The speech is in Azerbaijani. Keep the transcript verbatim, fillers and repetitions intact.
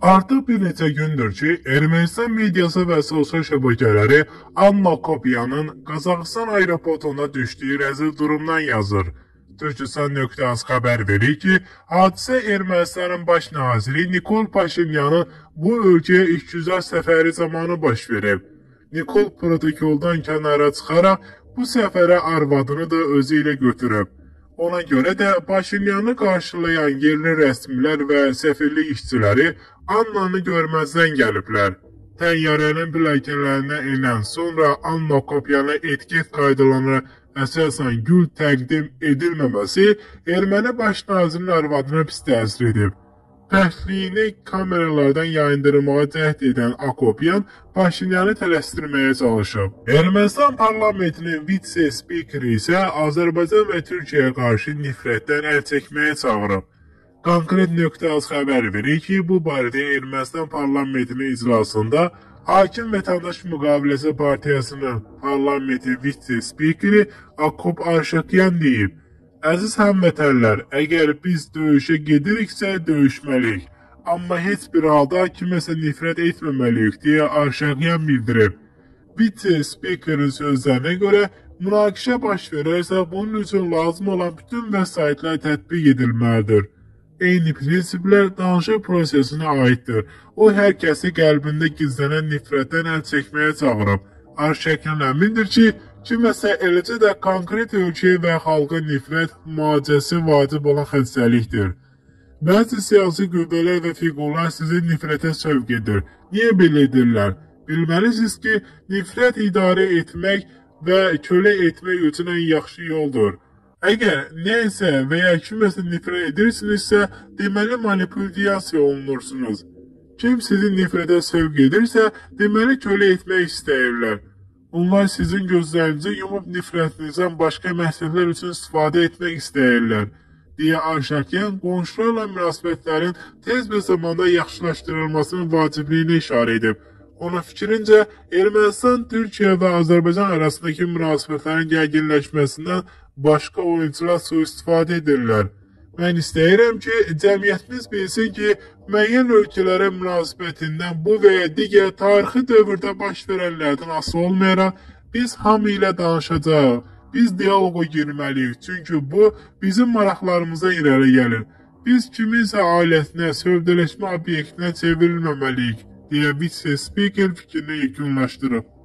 Artıq bir neçə gündür ki, Ermənistan mediası və sosial şəbəkələri Anna Kopyanın Qazaxıstan aeroportuna düşdüyü rəzil durumdan yazır. Türkistan.az xəbər verir ki, hadisə Ermənistanın baş naziri Nikol Paşinyanın bu ölkəyə işgüzar səfəri zamanı baş verib. Nikol protokoldan kənara çıxaraq bu səfərə arvadını da özü ilə götürüb. Ona görə də Paşinyanı qarşılayan yerli rəsmilər və səfirlik işçiləri Anna'nı görməzdən gəliblər. Təyyarənin pilləkənlərinə enən sonra Anna Kopyana etiket qaydalarına əsasən gül təqdim edilməməsi erməni baş nazirinin arvadına pis təsir edib. Pərtliyini kameralardan yayındırmağa cəhd edən Akopyan Paşinyanı tələsdirməyə çalışıb. Ermənistan parlamentinin vitse-spikeri isə Azərbaycan və Türkiyəyə qarşı nifrətdən əl çəkməyə çağırıb. Konkret.az xəbər verir ki, bu barədə Ermənistan parlamentinin iclasında Hakim Vətəndaş Müqaviləsi Partiyasının parlamenti vitse-spikeri Akop Arşakyan deyib: Əziz həmvətənlər, əgər biz döyüşə gediriksə döyüşməliyik, amma heç bir halda kiməsə nifrət etməməliyik deyə Arşakyan bildirib. Vitse-spikerin sözlərinə görə münaqişə baş verərsə bunun üçün lazım olan bütün vəsaitlər tətbiq edilməlidir. Eyni prinsiplər danışıq prosesinə aiddir. O, hər kəsi qəlbində gizlənən nifrətdən əl çəkməyə çağırıb. Arşakyan əmindir ki, kiməsə eləcə də konkret ölkəyə və xalqa nifrət müalicəsi vacib olan xəstəlikdir. Bəzi siyasi qüvvələr və fiqurlar sizi nifrətə sövq edir. Niyə belə edirlər? Bilməlisiniz ki, nifrət idarə etmək və kölə etmək üçün ən yaxşı yoldur. Əgər nəysə və ya kiməsə nifrət edirsinizsə, deməli manipulyasiya olunursunuz. Kim sizi nifrətə sövq edirsə, deməli kölə etmək istəyirlər. Onlar sizin gözlərinizi yumub nifrətinizdən başqa məqsədlər üçün istifadə etmək istəyirlər, deyə Arşakyan qonşularla münasibətlərin tez bir zamanda yaxşılaşdırılmasının vacibliyini işarə edib. Onun fikrincə, Ermənistan, Türkiyə və Azərbaycan arasındakı münasibətlərin gərginləşməsindən başqa oyuncular sui-istifadə edirlər. Mən istəyirəm ki, cəmiyyətimiz bilsin ki, müəyyən ölkələrə münasibətindən bu və ya digər tarixi dövrdə baş verənlərdən asılı olmayaraq, biz hamı ilə danışacağıq. Biz diyaloqa girməliyik, çünki bu bizim maraqlarımıza irəli gəlir. Biz kiminsə ailəsinə, sövdələşmə obyektinə çevrilməməliyik, deyə vitse-spiker fikrini yekunlaşdırıb.